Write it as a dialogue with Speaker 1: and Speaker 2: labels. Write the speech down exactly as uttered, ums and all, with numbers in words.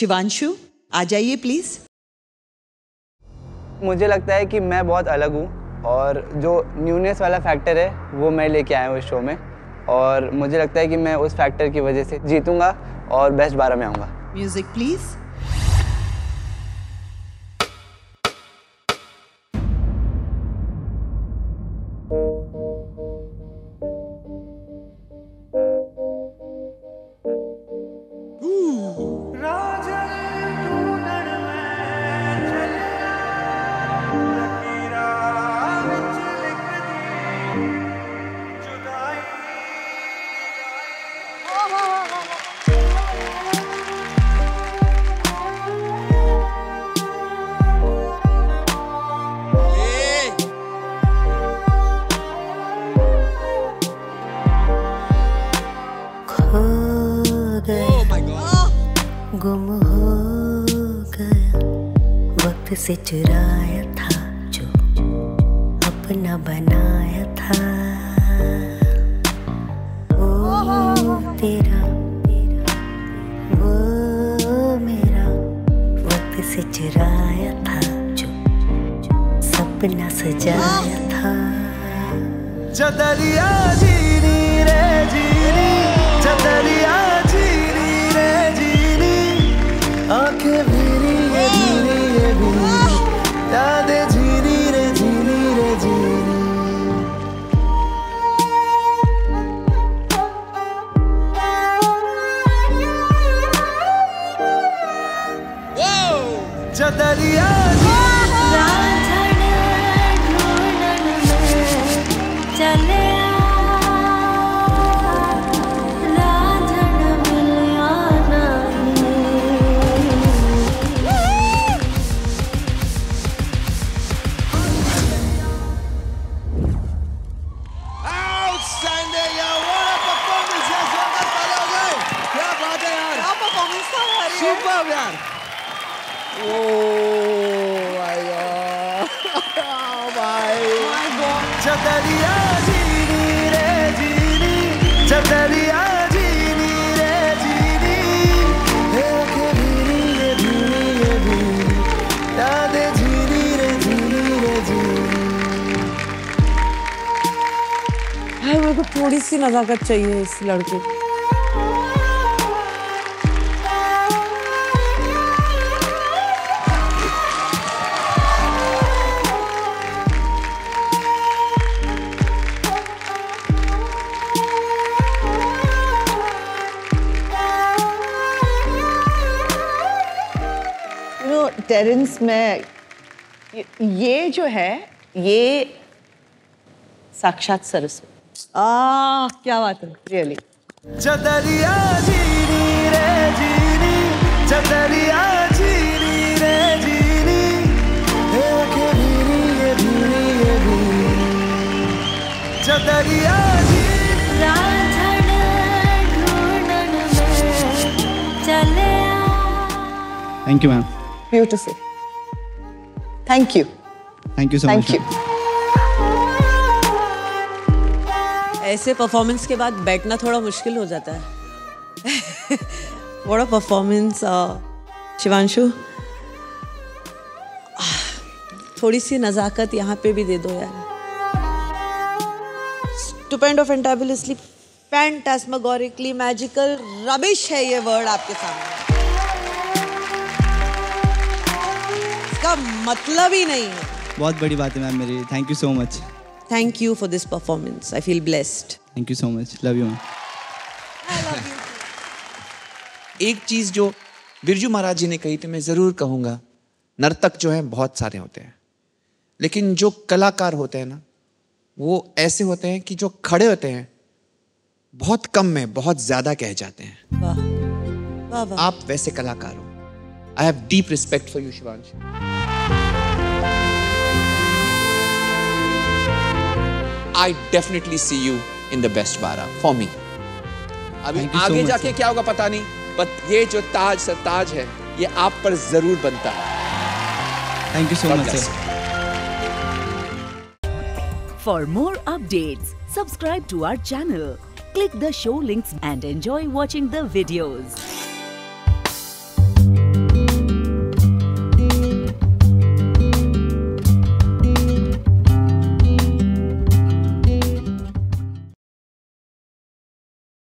Speaker 1: शिवांशु, आ जाइए प्लीज।
Speaker 2: मुझे लगता है कि मैं बहुत अलग हूँ और जो न्यूनेस वाला फैक्टर है वो मैं लेके आया हूँ इस शो में, और मुझे लगता है कि मैं उस फैक्टर की वजह से जीतूंगा और बेस्ट बारह में आऊँगा।
Speaker 1: Music please.
Speaker 3: गुम हो गया वक्त से चुराया था जो अपना बनाया था। वो तेरा वो मेरा वक्त से चुराया था जो सपना सजाया था।
Speaker 4: चदरिया जीनी रे जीनी, चदरिया जीनी रे जीनी, आंखें भीनी ये भीनी ये भीनी, यादें जीनी रे जीनी रे जीनी। चदरिया
Speaker 3: चले
Speaker 4: सुपर यार। ओह माय गॉड भाई, चदरिया जीनी रे जीनी, चदरिया जीनी रे जीनी, आंखें भीनी ये भीनी ये भीनी, यादें जीनी रे जीनी रे जीनी।
Speaker 5: यार मेरे को थोड़ी सी नजाकत चाहिए इस लड़के को।
Speaker 1: टेरेंस में ये जो है ये साक्षात सरस्वती। आ क्या बात है, रियली।
Speaker 4: चदरिया जीनी रे जीनी, चदरिया जीनी रे जीनी, आंखें भीनी ये भीनी ये भीनी, चदरिया जीनी।
Speaker 3: रांझण ढूंढन में चले।
Speaker 6: Thank you ma'am.
Speaker 1: Beautiful, thank you
Speaker 6: thank you so much.
Speaker 1: Thank you.
Speaker 5: ऐसे परफॉर्मेंस के बाद बैठना थोड़ा मुश्किल हो जाता है। What a performance Shivanshu. थोड़ी सी नजाकत यहाँ पे भी दे दो यार। स्टुपेंडो, फैंटाबुलसली, फैंटास्मगोरिकली, मैजिकल, रबिश है ये वर्ड आपके सामने। इसका मतलब ही नहीं है।
Speaker 6: बहुत बड़ी बात है मैम मेरी। Thank you so much.
Speaker 5: Thank you for this performance. I feel blessed.
Speaker 6: Thank you so much. Love you, ma'am.
Speaker 5: I love you.
Speaker 7: एक चीज जो बिरजू महाराज जी ने कही थी मैं जरूर कहूंगा, नर्तक जो है बहुत सारे होते हैं, लेकिन जो कलाकार होते हैं ना वो ऐसे होते हैं कि जो खड़े होते हैं बहुत कम में बहुत ज्यादा कह जाते हैं।
Speaker 5: वाह वाह वाह।
Speaker 7: आप वैसे कलाकार हो। I have deep respect for you, Shivanshu. I definitely see you in the best बारह for me. अभी आगे so जाके क्या होगा पता नहीं, but ये जो ताज सरताज है ये आप पर जरूर बनता है।
Speaker 6: Thank you so much, sir.
Speaker 8: For more updates, subscribe to our channel, click the show links and enjoy watching the videos.